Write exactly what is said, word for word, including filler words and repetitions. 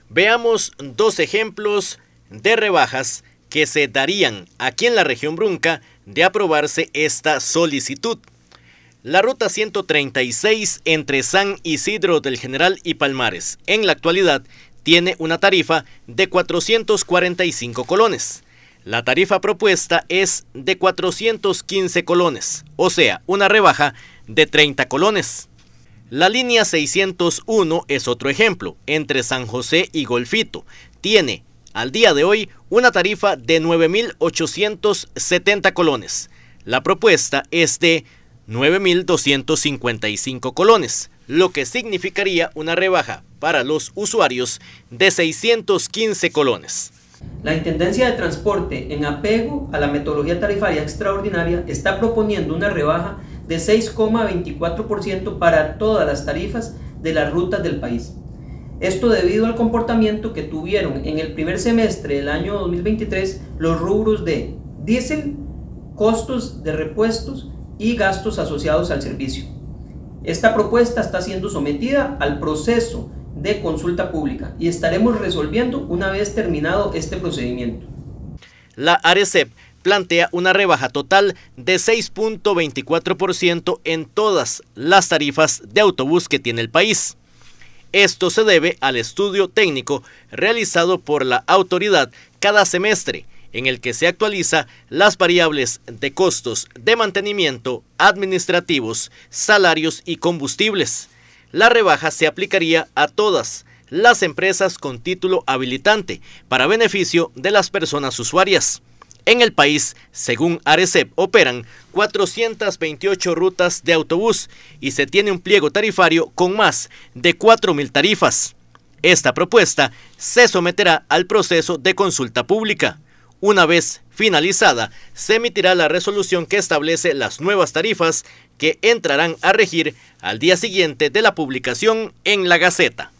Veamos dos ejemplos de rebajas que se darían aquí en la región Brunca de aprobarse esta solicitud. La ruta ciento treinta y seis entre San Isidro del General y Palmares, en la actualidad, tiene una tarifa de cuatrocientos cuarenta y cinco colones. La tarifa propuesta es de cuatrocientos quince colones, o sea, una rebaja de treinta colones. La línea seiscientos uno es otro ejemplo, entre San José y Golfito. Tiene, al día de hoy, una tarifa de nueve mil ochocientos setenta colones. La propuesta es de nueve mil doscientos cincuenta y cinco colones, lo que significaría una rebaja para los usuarios de seiscientos quince colones. La Intendencia de Transporte, en apego a la metodología tarifaria extraordinaria, está proponiendo una rebaja de seis coma veinticuatro por ciento para todas las tarifas de las rutas del país. Esto debido al comportamiento que tuvieron en el primer semestre del año dos mil veintitrés los rubros de diésel, costos de repuestos y gastos asociados al servicio. Esta propuesta está siendo sometida al proceso de consulta pública y estaremos resolviendo una vez terminado este procedimiento. La ARECEP plantea una rebaja total de seis punto veinticuatro por ciento en todas las tarifas de autobús que tiene el país. Esto se debe al estudio técnico realizado por la autoridad cada semestre, en el que se actualiza las variables de costos de mantenimiento, administrativos, salarios y combustibles. La rebaja se aplicaría a todas las empresas con título habilitante para beneficio de las personas usuarias. En el país, según ARECEP, operan cuatrocientas veintiocho rutas de autobús y se tiene un pliego tarifario con más de cuatro mil tarifas. Esta propuesta se someterá al proceso de consulta pública. Una vez finalizada, se emitirá la resolución que establece las nuevas tarifas que entrarán a regir al día siguiente de la publicación en la Gaceta.